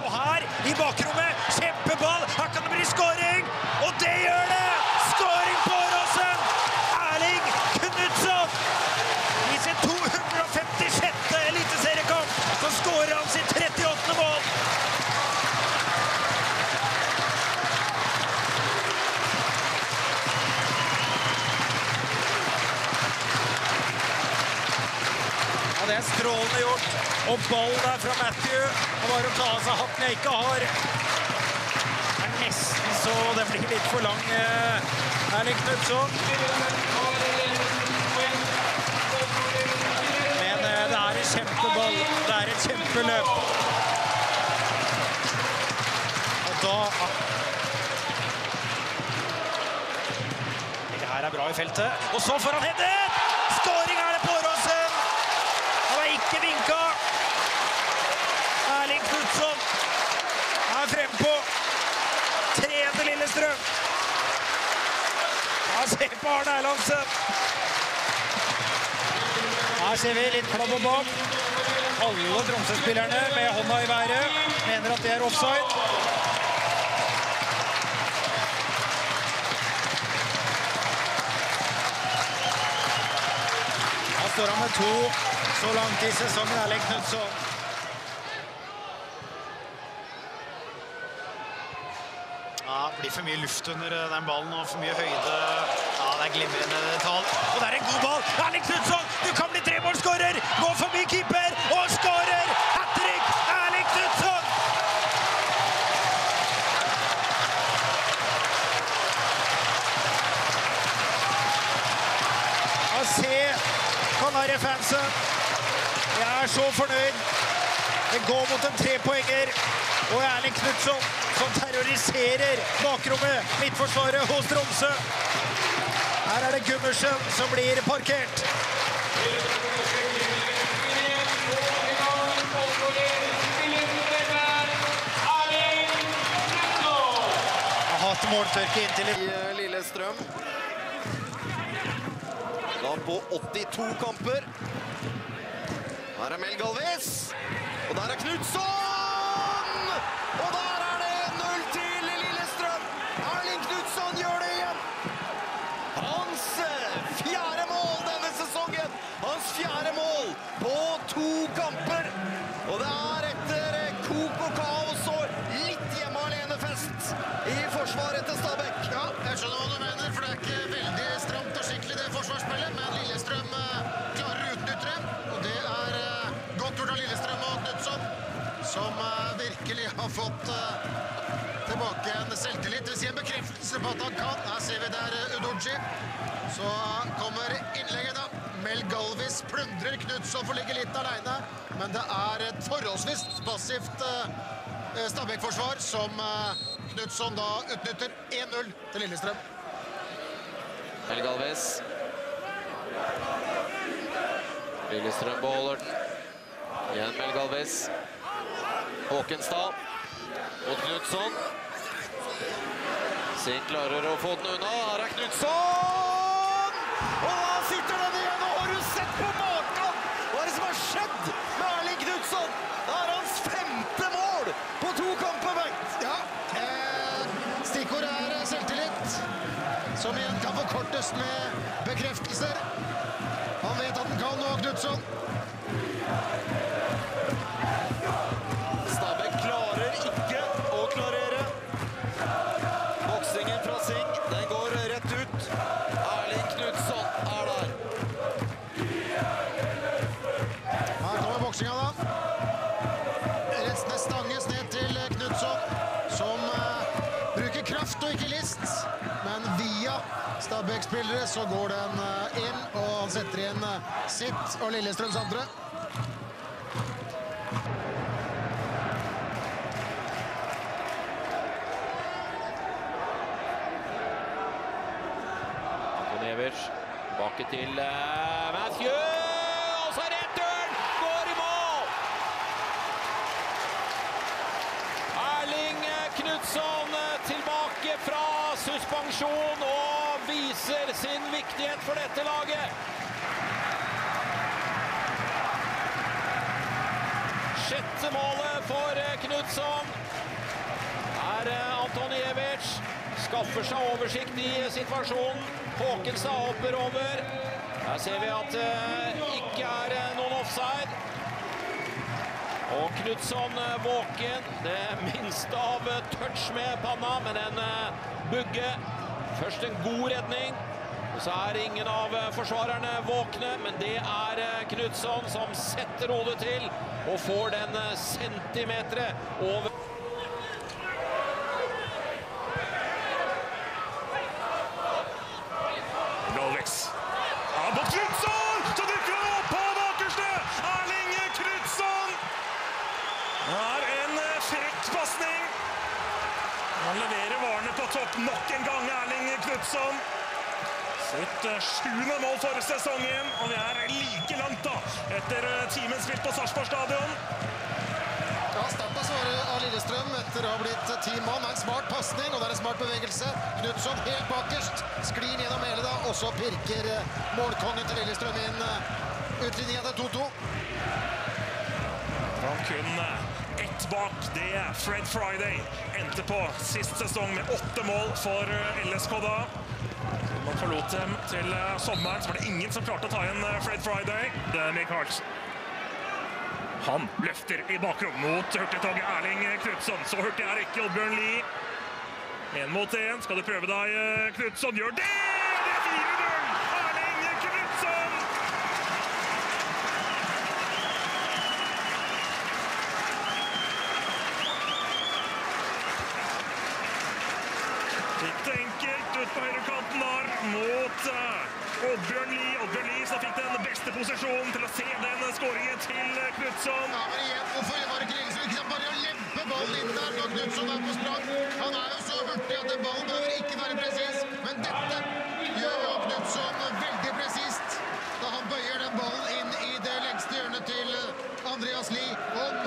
Og her i bakrommet, kjempeball, her kan det bli skåring, og det gjør det! Skåring på Åråsen! Erling Knutson! I sin 256. eliteseriekamp, så skårer han sitt 38. mål. Det er strålende gjort, og ball der fra Matthew, og bare å ta av seg hatten jeg ikke har. Det er nesten så det blir litt for lang, Erling Knutson. Men det er en kjempeball, det er et kjempeløp. Og da... Det her er bra i feltet, og så får han headet! Skåring er det på Åråsen! Ikke vinka. Erling Knutson er frempå. 3 til Lillestrøm. Ja, se på Arne Erlandsen. Her ser vi litt klabb og bak. Alle Tromsø-spillerne med hånda i været mener at det er offside. Her står han med 2. Så langt i sesongen, Erling Knutson. Ja, det blir for mye luft under den ballen og for mye høyde. Ja, det er glimrende detalj. Og det er en god ball. Erling Knutson, du kan bli 3-målsskårer. Gå forbi keeper og skårer. Hat-trick, Erling Knutson! Ja, se Kanari-fansen. Jeg er så fornøyd. Det går mot en 3-poenger. Og Erling Knutson som terroriserer bakrommet, midtforsvaret hos Tromsø. Her er det Gummersen som blir parkert. Har hatt måltørke inntil i Lillestrøm. Da på 82 kamper. Her er Mel Galvis, og der er Knutson! Og der er det 0 til Lillestrøm. Erling Knutson gjør det igjen. Hans 4. mål denne sesongen. Hans 4. mål på 2 kamper. Og det er etter kok og kaos og litt hjemme alene-fest i forsvaret til Stabæk. Ja, jeg skjønner hva du mener, for det er ikke veldig stramt og skikkelig det forsvarsspillet, men Lillestrøm klarer å utnytte det, og det er godt gjort av Lillestrøm og Knutson, som virkelig har fått tilbake en selvtillit. Det vil si en bekreftelse på at han kan. Her ser vi der Udoji. Så kommer innlegget da. Mel Galvis plundrer Knutson for å ligge litt alene, men det er et forholdsvis passivt Stabæk-forsvar som Knutson da utnytter. 1-0 til Lillestrøm. Mel Galvis. Lillestrøm beholder den. Igjen Mel Galvis. Håkenstad mot Knutson. Singh klarer å få den unna. Her er Knutson! Og da sitter den igjen, og har du sett på maken? Hva er det som har skjedd med Erling Knutson? Det er hans 5. mål på 2 kamper, Bengt. Ja, stikkord er selvtillit, som igjen kan forkortes med bekreftelser. Han vet at den kan nå, Knutson. Stabæk klarer ikke å klarere. Boksingen fra Singh, den går rett ut. Erling Knutson er der. Her kommer boksinga da. Rettene stanges ned til Knutson, som bruker kraft og ikke list. Men via Stabæk-spillere så går den inn, og han setter inn sitt og Lillestrøms andre. Tilbake til Matthew, og så er returen, går i mål! Erling Knutson tilbake fra suspensjon og viser sin viktighet for dette laget. sjette målet for Knutsson. Her Antonijevic skaffer seg oversikt i situasjonen. Håkenstad hopper over. Her ser vi at det ikke er noen offside. Og Knutsson våken. Det minste av touch med panna, men en bugge. Først en god redning. Og så er ingen av forsvarerne våkne, men det er Knutsson som setter hodet til og får den centimeteret over. Galvez. Ja, på Knutsson! Så dukker han opp på bakerste! Erling Knutsson! Det er en frekk passning. Han leverer varene på topp nok en gang, Erling Knutsson. Sitt 7. mål for sesongen, og vi er like langt da, etter timen spilt på Sarpsborg stadion. Ja, starten svarer av Lillestrøm etter å ha blitt 10 mann. En smart passning, og det er en smart bevegelse. Knutsson helt bakerst, sklir gjennom hele da, og så pirker målkongen til Lillestrøm inn utligningen til 2-2. Han kun ett bak, det er Fred Friday. Endte på sist sesong med 8 mål for LSK da. Man forlot dem til sommeren, så var det ingen som klarte å ta igjen Fred Friday. Det er Nick Hartz. Han løfter i bakrom mot hurtigtoget Erling Knutsson. Så hurtig er ikke Oddbjørn Lie. 1 mot 1. Skal du prøve deg, Knutsson? Gjør det! Det er 4-0! Erling Knutsson! Litt enkelt ut på høyrekanten der mot Oddbjørn Lie. Oddbjørn Lie som fikk den beste posisjonen til å se den skåringen til Knutsson. Ja, men igjen, hvorfor var det ikke Lillestrøm? Ikke sant, bare å lempe ballen inn der når Knutsson er på sprang. Han er jo så hurtig at den ballen behøver ikke være presis. Men dette gjør jo Knutsson veldig presist da han bøyer den ballen inn i det lengste hjørnet til Andreas Lie. Og